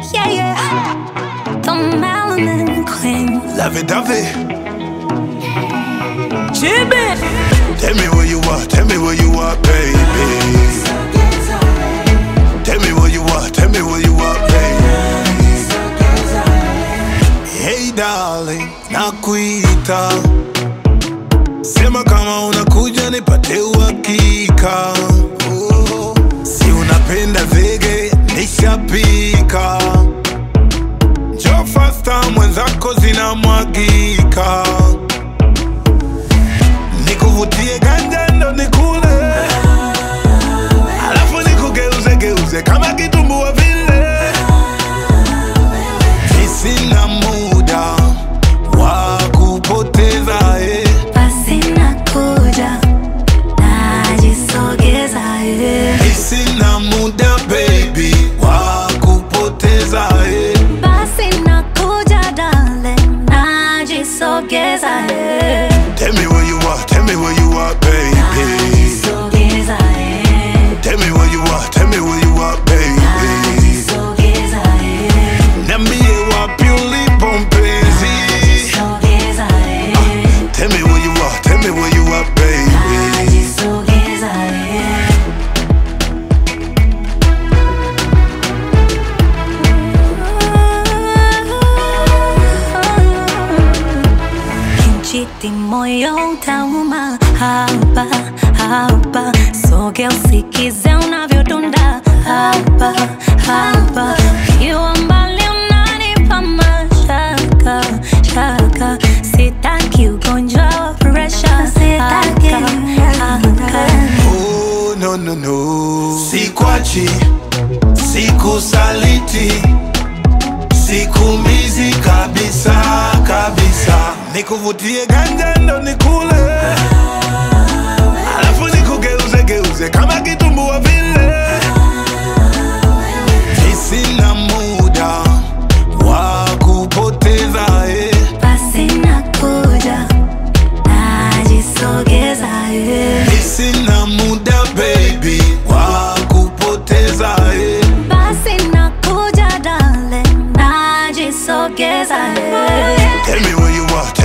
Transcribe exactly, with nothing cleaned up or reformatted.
yeah, yeah. The melanin queen. Lovey-dovey. Chibi. Tell me where you are, tell me where you are, baby. Tell me where you are, tell me where you are, baby. Hey darling, nakuita. Sema kama unakuja nipate uhakika. Oh, si unapenda zege, nishapika. Njoo faster, mwenzako zinamwagika. Nikuvutie ganja ndo nikule, alafu nikugeuze geuze kama kitumbua vile. Sina muda wa kupoteza, eh. Basi nakuja, najisogeza, eh. Sina muda baby wa kupoteza, eh. Basi nakuja darling, najisogeza, eh. Tell me where you are, tell me where you are, baby. Najisogeza, eh. Tell me where you are, tell me where you are, baby. Najisogeza, eh. Niambie wapi ulipo mpenzi. Najisogeza, eh. uh, Tell me where you are, tell me where you are, baby. Najisogeza, eh. Kinchiti moyo utauma hapa hapa, soge usikize unavyodunda hapa hapa, kiwa mbali unanipa mashaka shaka, sitaki ugonjwa wa pressure, sitaki haka. Oh no no no, sikwachi, sikusaliti, sikumizi kabisa kabisa. Nikuvutie ganja ndo nikule, alafu nikugeuze geuze kama kitumbua vile. Sina muda wa kupoteza, eh. Basi nakuja, najisogeza, eh. Sina muda baby wa kupoteza, eh. Basi nakuja darling, najisogeza, eh. Tell me where you are,